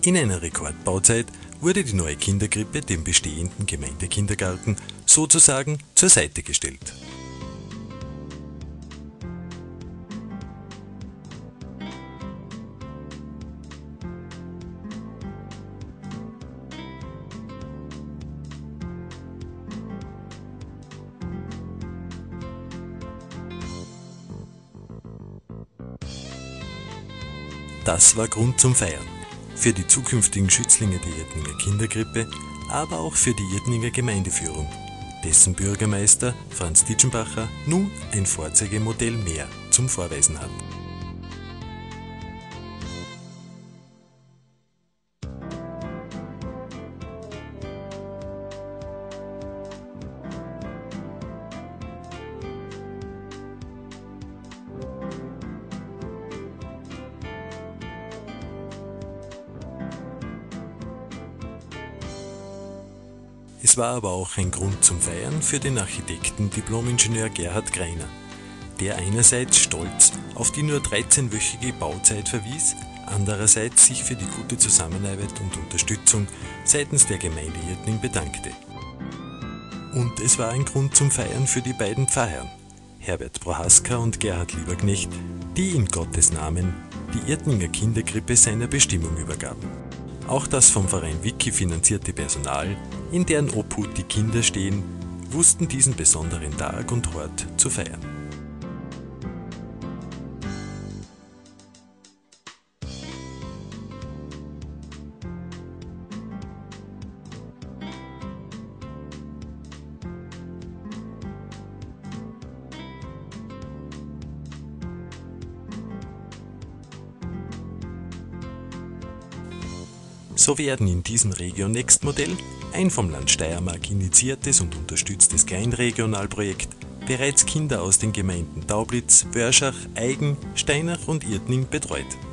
In einer Rekordbauzeit wurde die neue Kinderkrippe dem bestehenden Gemeindekindergarten sozusagen zur Seite gestellt. Das war Grund zum Feiern. Für die zukünftigen Schützlinge der Irtninger Kinderkrippe, aber auch für die Irtninger Gemeindeführung, dessen Bürgermeister Franz Ditschenbacher nun ein Vorzeigemodell mehr zum Vorweisen hat. Es war aber auch ein Grund zum Feiern für den Architekten Diplom-Ingenieur Gerhard Greiner, der einerseits stolz auf die nur 13-wöchige Bauzeit verwies, andererseits sich für die gute Zusammenarbeit und Unterstützung seitens der Gemeinde Irtning bedankte. Und es war ein Grund zum Feiern für die beiden Pfarrherren, Herbert Prohaska und Gerhard Lieberknecht, die in Gottes Namen die Irtninger Kinderkrippe seiner Bestimmung übergaben. Auch das vom Verein Wiki finanzierte Personal, in deren Obhut die Kinder stehen, wussten diesen besonderen Tag und Ort zu feiern. So werden in diesem Regio-Next-Modell ein vom Land Steiermark initiiertes und unterstütztes Kleinregionalprojekt bereits Kinder aus den Gemeinden Taublitz, Wörschach, Aigen, Steinach und Irtning betreut.